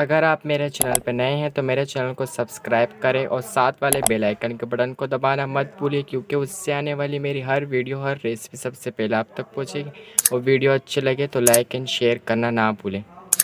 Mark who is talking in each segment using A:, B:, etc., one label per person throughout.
A: अगर आप मेरे चैनल पर नए हैं तो मेरे चैनल को सब्सक्राइब करें और साथ वाले बेल आइकन के बटन को दबाना मत भूलिए, क्योंकि उससे आने वाली मेरी हर वीडियो, हर रेसिपी सबसे पहले आप तक पहुंचेगी। और वीडियो अच्छी लगे तो लाइक एंड शेयर करना ना भूलें।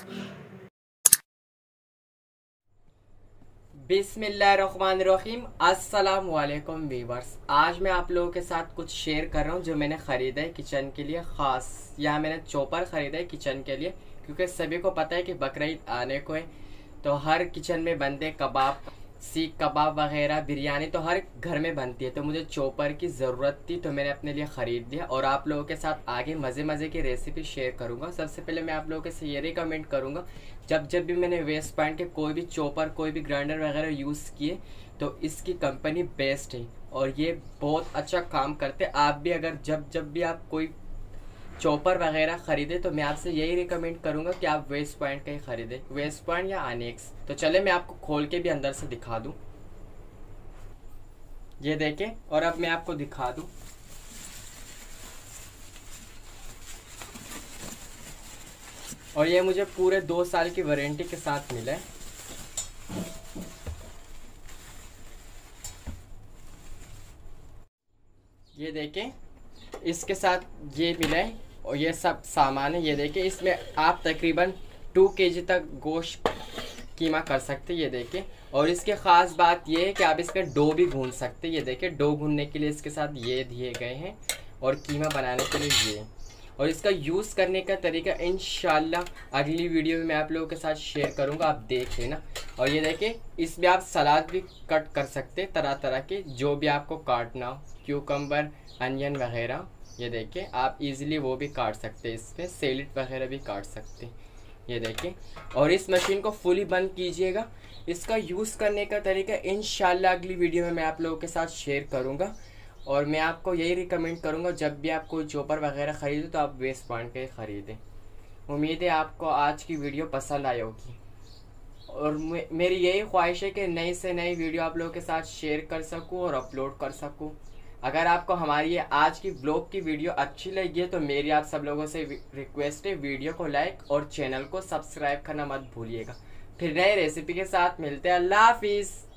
A: बिस्मिल्लाहिर्रहमानिर्रहीम। अस्सलाम वालेकुम वीवर्स। आज मैं आप लोगों के साथ कुछ शेयर कर रहा हूँ जो मैंने ख़रीदा है किचन के लिए ख़ास। यहाँ मैंने चॉपर ख़रीदा है किचन के लिए, क्योंकि सभी को पता है कि बकरीद आने को है, तो हर किचन में बनते कबाब, सीख कबाब वगैरह, बिरयानी तो हर घर में बनती है। तो मुझे चॉपर की ज़रूरत थी तो मैंने अपने लिए ख़रीद लिया और आप लोगों के साथ आगे मज़े मज़े की रेसिपी शेयर करूँगा। सबसे पहले मैं आप लोगों से ये रिकमेंड करूँगा, जब भी मैंने वेस्ट पॉइंट के कोई भी चॉपर, कोई भी ग्राइंडर वगैरह यूज़ किए तो इसकी कंपनी बेस्ट है और ये बहुत अच्छा काम करते। आप भी अगर जब भी आप कोई चॉपर वगैरह ख़रीदे तो मैं आपसे यही रिकमेंड करूँगा कि आप वेस्ट पॉइंट का ही ख़रीदें, वेस्ट पॉइंट या अनेक्स। तो चले मैं आपको खोल के भी अंदर से दिखा दूँ। ये देखें, और अब मैं आपको दिखा दूँ। और ये मुझे पूरे 2 साल की वारंटी के साथ मिला है। ये देखें, इसके साथ ये मिला है और ये सब सामान है। ये देखें, इसमें आप तकरीबन 2 केजी तक गोश्त कीमा कर सकते हैं। ये देखें, और इसके ख़ास बात ये है कि आप इसमें डो भी भून सकते हैं। ये देखें, डो भूनने के लिए इसके साथ ये दिए गए हैं और कीमा बनाने के लिए ये। और इसका यूज़ करने का तरीका इंशाल्लाह अगली वीडियो में मैं आप लोगों के साथ शेयर करूंगा, आप देख लेना। और ये देखें, इसमें आप सलाद भी कट कर सकते हैं, तरह तरह के जो भी आपको काटना हो, क्यूकम्बर, अनियन वगैरह। ये देखें, आप इजीली वो भी काट सकते हैं, इसमें सैलेड वगैरह भी काट सकते हैं। ये देखें, और इस मशीन को फुली बंद कीजिएगा। इसका यूज़ करने का तरीका इंशाल्लाह अगली वीडियो में मैं आप लोगों के साथ शेयर करूँगा। और मैं आपको यही रिकमेंड करूँगा, जब भी आप कोई चॉपर वगैरह ख़रीदो तो आप वेस्ट पॉइंट का ही ख़रीदें। उम्मीद है आपको आज की वीडियो पसंद आई होगी और मेरी यही ख्वाहिश है कि नई से नई वीडियो आप लोगों के साथ शेयर कर सकूं और अपलोड कर सकूं। अगर आपको हमारी ये आज की ब्लॉग की वीडियो अच्छी लगी है तो मेरी आप सब लोगों से रिक्वेस्ट है, वीडियो को लाइक और चैनल को सब्सक्राइब करना मत भूलिएगा। फिर नई रेसिपी के साथ मिलते हैं। अल्लाह हाफिज़।